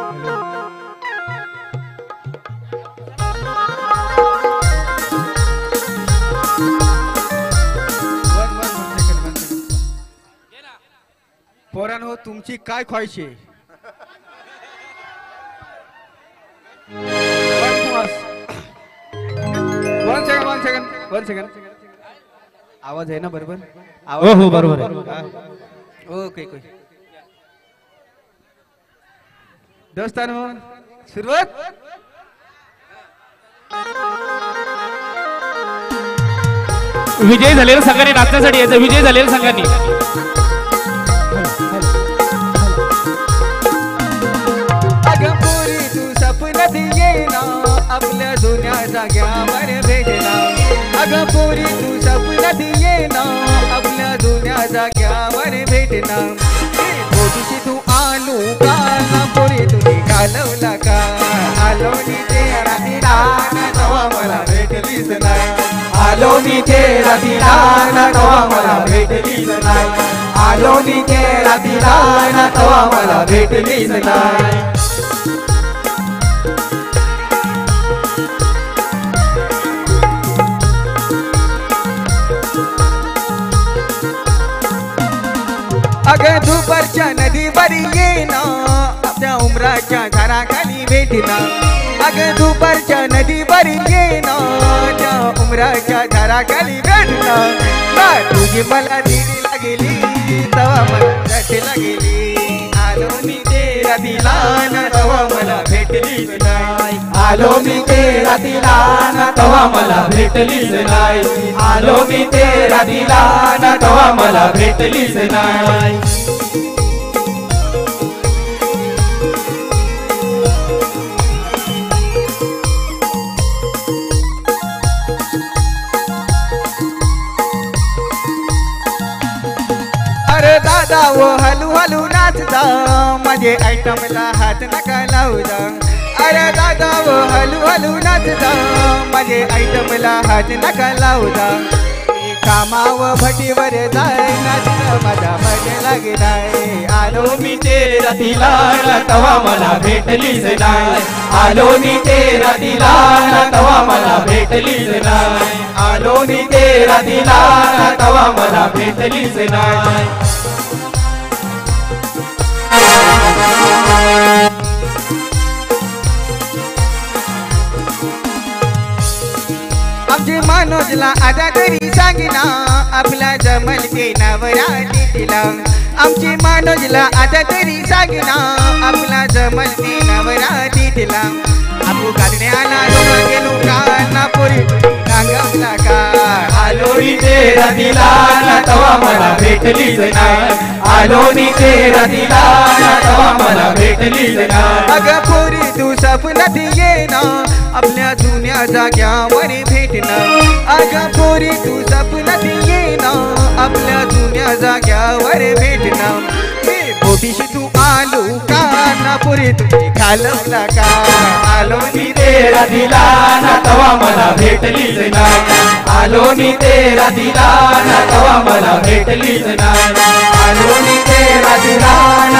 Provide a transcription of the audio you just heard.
पोरांनो तुमची काय ख्वाहिश आहे? वन सेकंड आवाज आहे ना बरोबर? हो हो बरोबर आहे. ओके ओके दोस्तांनो सुरुवात. विजय झालेल्या संघाने नाचण्यासाठी यायचं. विजय झालेल्या संघांनी अगपुरी तू सपनात येना आपल्या जुन्या जाग्यावर भेटना. अगपुरी तू सपनात येना आपल्या जुन्या जाग्यावर भेटना. पोटीशी तू आलू का ना पोरी तुझी घालवला का? आलो मी तेरा दिलाना तवा मला भेटलीच नाही. आलो मी तेरा दिलाना तवा मला भेटलीच नाही. आलो मी तेरा दिलाना तवा मला भेटलीच नाही. अगं दुपारच्या नदीवर येना आपल्या उमराच्या झाडाखाली भेटना. अगं दुपारच्या नदीवर येना त्या उमराच्या झाडाखाली भेटना. तुझी मला दिली लागली तवा मला रट लागली. आलो मी तेरा दिलाना तवा मला भेटलीच नाही. आलो मी तेरा दिलाना तवा मला भेटलीच नाही. आलो मी तेरा दिलाना तवा मला भेटलीच नाही. अरे दादा वो हलू हलू नाचदा माझे आयटमला हात नका लावजा. अरे दादा वो हलू हलू नाचदा माझे आयटमला हात नका लावजा. कामाव भटीवर जाय नाचणं माझा मन लागलाय. आलो मी तेरा दिलाना तवा मला भेटलीच नाही. आलो मी तेरा दिलाना तवा मला भेटलीच नाही. आलो मी तेरा दिलाना तवा मला भेटलीच नाही. आमची मनोजला आता तरी सांगिना आपला जमल के नवराती तिला. आमची मनोजला आता तरी सांगिना आपला जमल के नवराती तिला. आपू काढण्याला गेलो का ना पोरी नांगवला का? आलो मी तेरा दिलाना तवा मला भेटलीच नाही. आलो मी तेरा दिलाना तवा मला भेटलीच नाही. अगं पोरी तू सपनात येना आपल्या जुन्या जाग्यावर भेटना. अगं पोरी तू सपनात येना आपल्या जुन्या जाग्यावर भेटना. पोटीशी तू आलू का ना पोरी तुझी घालवला का? आलो मी तेरा दिलाना तवा मला भेटलीच नाही. आलो मी तेरा दिलाना तवा मला भेटलीच नाही. आलो मी तेरा दिलाना